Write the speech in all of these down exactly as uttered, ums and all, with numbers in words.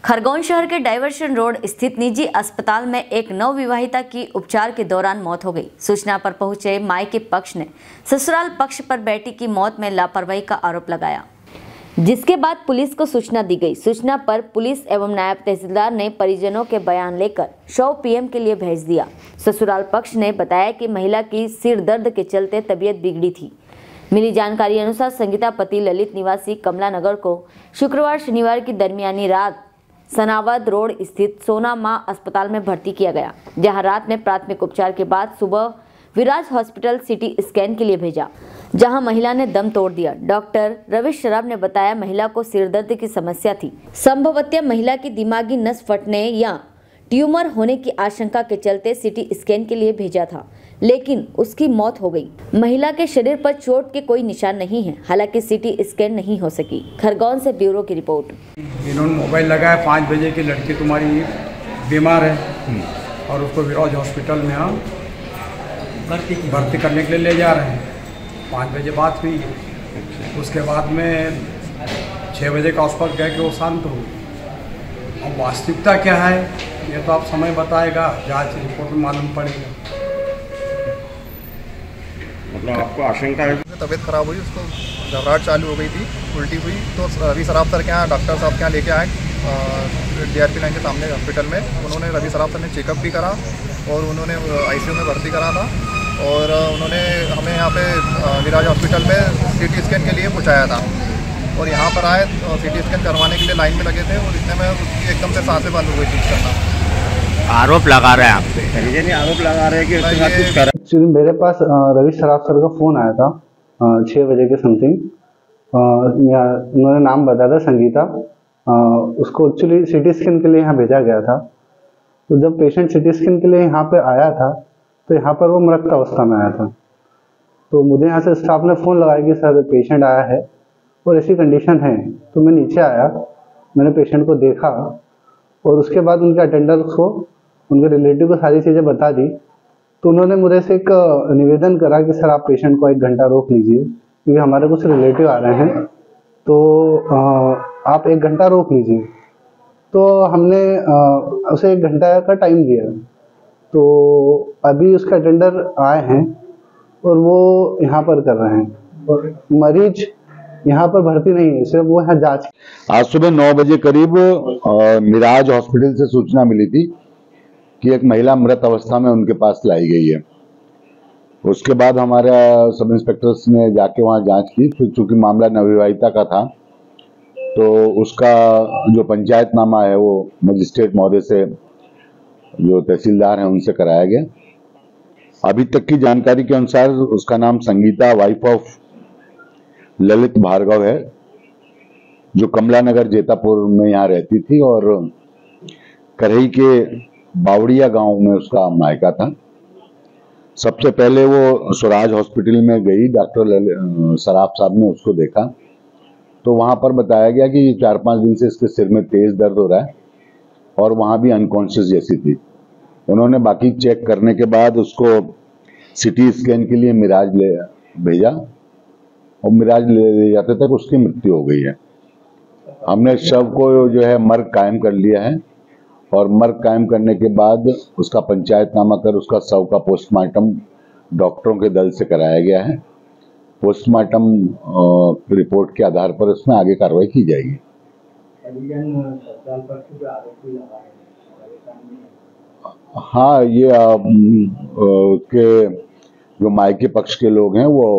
खरगोन शहर के diversion road स्थित निजी अस्पताल में एक नवविवाहिता की उपचार के दौरान मौत हो गई। सूचना पर पहुंचे मायके पक्ष ने ससुराल पक्ष पर बेटी की मौत में लापरवाही का आरोप लगाया, जिसके बाद पुलिस को सूचना दी गई। सूचना पर पुलिस एवं नायब तहसीलदार ने परिजनों के बयान लेकर शव पीएम के लिए भेज दिया। ससुराल पक्ष ने बताया कि महिला की सिर दर्द के चलते तबीयत बिगड़ी थी। मिली जानकारी अनुसार संगीता पति ललित निवासी कमला नगर को शुक्रवार शनिवार की दरमियानी रात सनावद रोड स्थित सोना मां अस्पताल में भर्ती किया गया, जहां रात में प्राथमिक उपचार के बाद सुबह विराज हॉस्पिटल सिटी स्कैन के लिए भेजा, जहां महिला ने दम तोड़ दिया। डॉक्टर रवि शराब ने बताया महिला को सिरदर्द की समस्या थी। संभवतः महिला की दिमागी नस फटने या ट्यूमर होने की आशंका के चलते सिटी स्कैन के लिए भेजा था, लेकिन उसकी मौत हो गई। महिला के शरीर पर चोट के कोई निशान नहीं है, हालांकि सिटी स्कैन नहीं हो सकी। खरगोन से ब्यूरो की रिपोर्ट। इन्होंने मोबाइल लगाया पाँच बजे की लड़की तुम्हारी बीमार है और उसको विराज हॉस्पिटल में हम भर्ती भर्ती करने के लिए ले जा रहे हैं। पाँच बजे बात हुई, उसके बाद में छः बजे का आसपास गए कि वो शांत हो गई। अब वास्तविकता क्या है ये तो आप समय बताएगा, जांच रिपोर्ट में मालूम पड़ेगा। मतलब आपको आशंका है? तबीयत खराब हुई, उसको घबराहट चालू हो गई थी, उल्टी हुई, तो रवि सराफ सर के यहाँ डॉक्टर साहब के यहाँ लेके आए डीआरपी लाइन के सामने हॉस्पिटल में। उन्होंने रवि सराफ सर ने चेकअप भी करा और उन्होंने आईसीयू में भर्ती करा था और उन्होंने हमें यहाँ पे विराज हॉस्पिटल में सीटी स्कैन के लिए पहुँचाया था। और यहाँ पर आए सीटी स्कैन करवाने के लिए लाइन में लगे थे और इतने में उसकी एकदम से सांसें बंद हो गई थी करना। आरोप लगा रहे हैं आप पे? यानी आरोप लगा रहे हैं कि उसके साथ कुछ कर। एक्चुअली मेरे पास रवि सराफ सर का फ़ोन आया था छः बजे के समथिंग। उन्होंने नाम बताया था संगीता। आ, उसको एक्चुअली सिटी स्कैन के लिए यहाँ भेजा गया था। तो जब पेशेंट सिटी स्कैन के लिए यहाँ पे आया था तो यहाँ पर वो मृत अवस्था में आया था। तो मुझे यहाँ से स्टाफ ने फ़ोन लगाया कि सर पेशेंट आया है और ऐसी कंडीशन है। तो मैं नीचे आया, मैंने पेशेंट को देखा और उसके बाद उनके अटेंडर्स को, उनके रिलेटिव को सारी चीज़ें बता दी। तो उन्होंने मुझे से एक निवेदन करा कि सर आप पेशेंट को एक घंटा रोक लीजिए, क्योंकि हमारे कुछ रिलेटिव आ रहे हैं, तो आ, आप एक घंटा रोक लीजिए। तो हमने आ, उसे एक घंटा का टाइम दिया। तो अभी उसके अटेंडर आए हैं और वो यहाँ पर कर रहे हैं और मरीज यहाँ पर भर्ती नहीं है, सिर्फ वो यहाँ जाँच। आज सुबह नौ बजे करीब मिराज हॉस्पिटल से सूचना मिली थी कि एक महिला मृत अवस्था में उनके पास लाई गई है। उसके बाद हमारा सब इंस्पेक्टर्स ने जाके वहां जांच की। फिर चूंकि मामला नवविवाहिता का था तो उसका जो पंचायतनामा है वो मजिस्ट्रेट महोदय से, जो तहसीलदार हैं, उनसे कराया गया। अभी तक की जानकारी के अनुसार उसका नाम संगीता वाइफ ऑफ ललित भार्गव है, जो कमला नगर जेतापुर में यहाँ रहती थी और करही के बावड़िया गांव में उसका मायका था। सबसे पहले वो स्वराज हॉस्पिटल में गई, डॉक्टर सराफ साहब ने उसको देखा तो वहां पर बताया गया कि चार पांच दिन से इसके सिर में तेज दर्द हो रहा है और वहां भी अनकॉन्शियस जैसी थी। उन्होंने बाकी चेक करने के बाद उसको सिटी स्कैन के लिए मिराज ले भेजा और मिराज ले जाते तक उसकी मृत्यु हो गई है। हमने शव को जो है मर्ग कायम कर लिया है और मर्ग कायम करने के बाद उसका पंचायतनामा कर उसका शव का पोस्टमार्टम डॉक्टरों के दल से कराया गया है। पोस्टमार्टम रिपोर्ट के आधार पर उसमें आगे कार्रवाई की जाएगी। हाँ, ये उसके जो मायके पक्ष के लोग हैं वो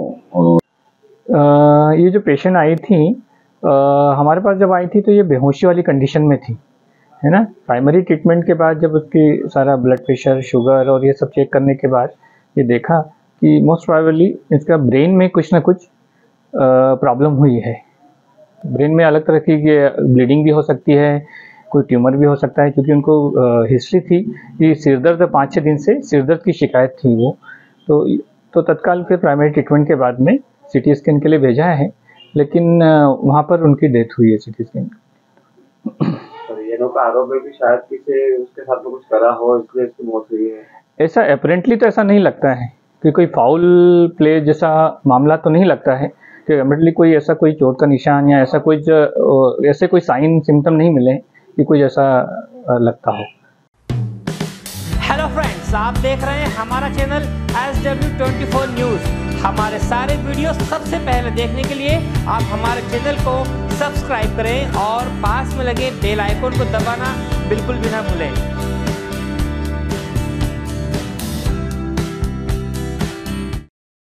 आ, ये जो पेशेंट आई थी आ, हमारे पास जब आई थी तो ये बेहोशी वाली कंडीशन में थी, है ना। प्राइमरी ट्रीटमेंट के बाद जब उसकी सारा ब्लड प्रेशर, शुगर और ये सब चेक करने के बाद ये देखा कि मोस्ट प्रोबेबली इसका ब्रेन में कुछ ना कुछ प्रॉब्लम हुई है। ब्रेन में अलग तरह की ब्लीडिंग भी हो सकती है, कोई ट्यूमर भी हो सकता है, क्योंकि उनको हिस्ट्री थी कि सिरदर्द पाँच छः दिन से सिरदर्द की शिकायत थी वो। तो तो तत्काल फिर प्राइमरी ट्रीटमेंट के बाद में सिटी स्कैन के लिए भेजा है, लेकिन वहाँ पर उनकी डेथ हुई है सिटी स्कैन। ये लोग का आरोप है कि शायद किसी उसके साथ में कुछ करा हो इसलिए इसकी मौत हुई है। ऐसा अपेरेंटली तो ऐसा नहीं लगता है कि कोई फाउल प्ले जैसा मामला तो नहीं लगता है कि अपेरेंटली कोई ऐसा कोई चोट का निशान या ऐसा कोई ऐसे कोई साइन सिम्टम नहीं मिले कि कुछ ऐसा अ, लगता हो। हेलो फ्रेंड्स, आप देख रहे हैं हमारा channel S W twenty four news. हमारे सारे वीडियो सबसे पहले देखने के लिए आप हमारे चैनल को सब्सक्राइब करें और पास में लगे बेल आइकन को दबाना बिल्कुल भी ना भूलें।